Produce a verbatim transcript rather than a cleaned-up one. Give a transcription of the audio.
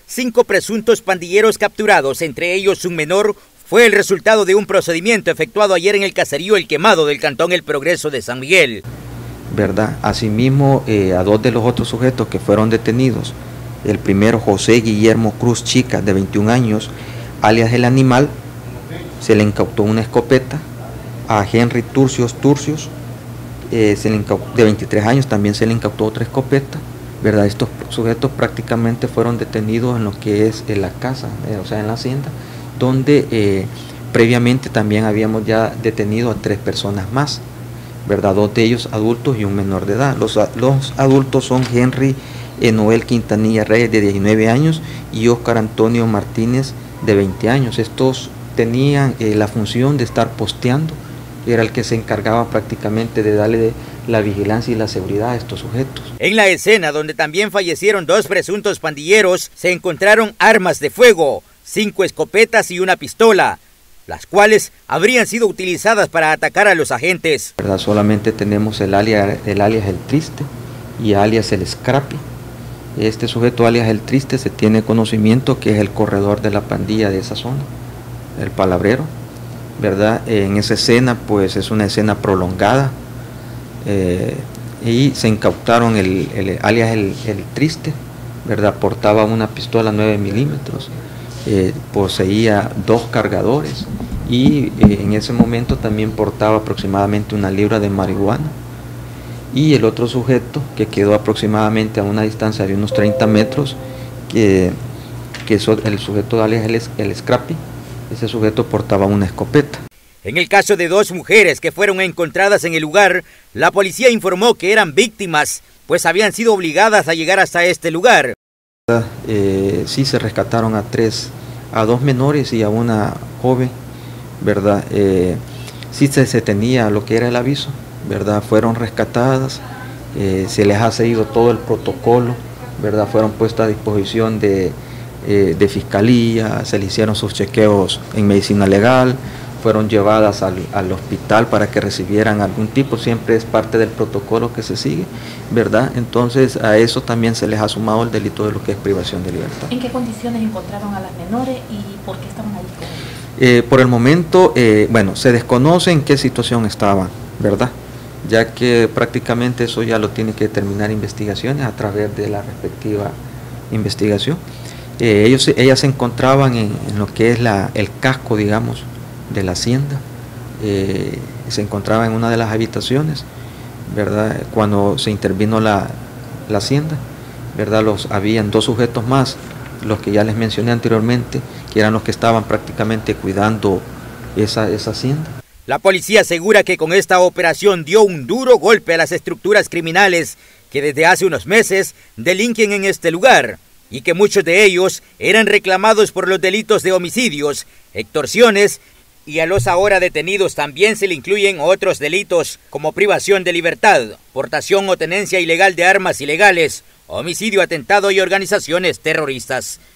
cinco presuntos pandilleros capturados, entre ellos un menor, fue el resultado de un procedimiento efectuado ayer en el caserío El Quemado del cantón El Progreso de San Miguel. ¿Verdad? Asimismo, eh, a dos de los otros sujetos que fueron detenidos, el primero José Guillermo Cruz Chica, de veintiún años, alias El Animal, se le incautó una escopeta. A Henry Turcios Turcios, eh, se le incautó, de veintitrés años, también se le incautó otra escopeta, ¿verdad? Estos sujetos prácticamente fueron detenidos en lo que es en la casa, eh, o sea, en la hacienda, donde eh, previamente también habíamos ya detenido a tres personas más, ¿verdad? Dos de ellos adultos y un menor de edad. Los, los adultos son Henry eh, Noel Quintanilla Reyes, de diecinueve años, y Oscar Antonio Martínez, de veinte años. Estos tenían eh, la función de estar posteando, era el que se encargaba prácticamente de darle la vigilancia y la seguridad a estos sujetos. En la escena, donde también fallecieron dos presuntos pandilleros, se encontraron armas de fuego, cinco escopetas y una pistola, las cuales habrían sido utilizadas para atacar a los agentes. ¿Verdad? Solamente tenemos el alias, el alias El Triste y alias El Scrappy. Este sujeto alias El Triste se tiene conocimiento que es el corredor de la pandilla de esa zona, el palabrero. ¿Verdad? En esa escena pues es una escena prolongada eh, y se incautaron el, el alias el, el Triste, ¿verdad? Portaba una pistola nueve milímetros, eh, poseía dos cargadores y eh, en ese momento también portaba aproximadamente una libra de marihuana. Y el otro sujeto, que quedó aproximadamente a una distancia de unos treinta metros, que, que es el sujeto alias el, el Scrappy. Ese sujeto portaba una escopeta. En el caso de dos mujeres que fueron encontradas en el lugar, la policía informó que eran víctimas, pues habían sido obligadas a llegar hasta este lugar. Eh, sí se rescataron a tres, a dos menores y a una joven, ¿verdad? Eh, sí se, se tenía lo que era el aviso, ¿verdad? Fueron rescatadas, eh, se les ha seguido todo el protocolo, ¿verdad? Fueron puestas a disposición de... de fiscalía, se le hicieron sus chequeos en medicina legal, fueron llevadas al, al hospital para que recibieran algún tipo, siempre es parte del protocolo que se sigue, ¿verdad? Entonces a eso también se les ha sumado el delito de lo que es privación de libertad. ¿En qué condiciones encontraron a las menores y por qué estaban ahí con ellos? Eh, por el momento, eh, bueno, se desconoce en qué situación estaban, ¿verdad? Ya que prácticamente eso ya lo tiene que determinar investigaciones a través de la respectiva investigación. Eh, ellos, ellas se encontraban en, en lo que es la, el casco, digamos, de la hacienda, eh, se encontraban en una de las habitaciones, ¿verdad? Cuando se intervino la, la hacienda, ¿verdad? Los, habían dos sujetos más, los que ya les mencioné anteriormente, que eran los que estaban prácticamente cuidando esa, esa hacienda. La policía asegura que con esta operación dio un duro golpe a las estructuras criminales que desde hace unos meses delinquen en este lugar, y que muchos de ellos eran reclamados por los delitos de homicidios, extorsiones, y a los ahora detenidos también se le incluyen otros delitos como privación de libertad, portación o tenencia ilegal de armas ilegales, homicidio, atentado y organizaciones terroristas.